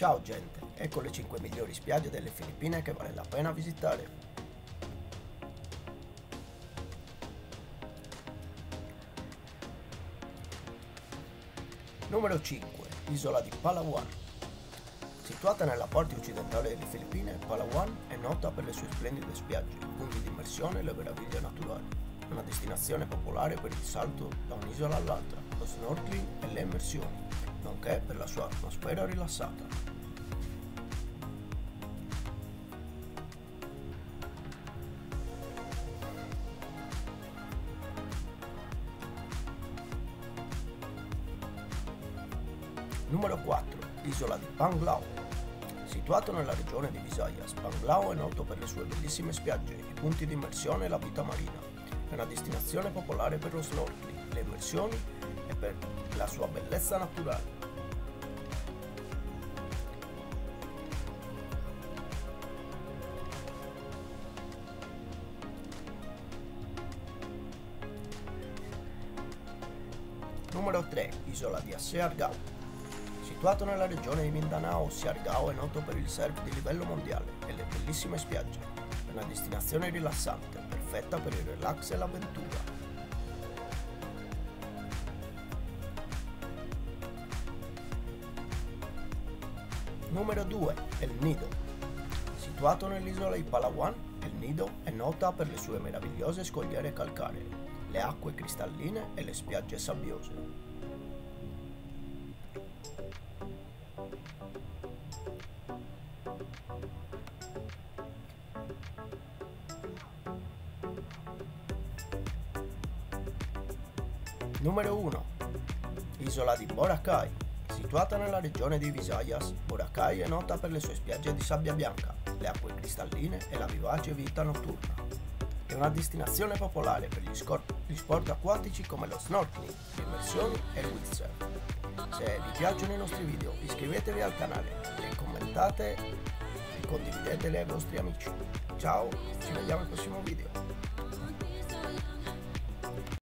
Ciao gente, ecco le 5 migliori spiagge delle Filippine che vale la pena visitare. Numero 5. Isola di Palawan. Situata nella parte occidentale delle Filippine, Palawan è nota per le sue splendide spiagge, punti di immersione e le meraviglie naturali. È una destinazione popolare per il salto da un'isola all'altra, lo snorkeling e le immersioni, nonché per la sua atmosfera rilassata. Numero 4. Isola di Panglao. Situato nella regione di Visayas, Panglao è noto per le sue bellissime spiagge, i punti di immersione e la vita marina. È una destinazione popolare per lo snorkeling, le immersioni e per la sua bellezza naturale. Numero 3. Isola di Siargao. Situato nella regione di Mindanao, Siargao è noto per il surf di livello mondiale e le bellissime spiagge. È una destinazione rilassante, perfetta per il relax e l'avventura. Numero 2. El Nido. Situato nell'isola di Palawan, El Nido è nota per le sue meravigliose scogliere calcaree, le acque cristalline e le spiagge sabbiose. Numero 1. Isola di Boracay. Situata nella regione di Visayas, Boracay è nota per le sue spiagge di sabbia bianca, le acque cristalline e la vivace vita notturna. È una destinazione popolare per gli sport acquatici come lo snorkeling, le immersioni e il windsurf. Se vi piacciono i nostri video, iscrivetevi al canale e commentate e condivideteli ai vostri amici. Ciao, ci vediamo al prossimo video.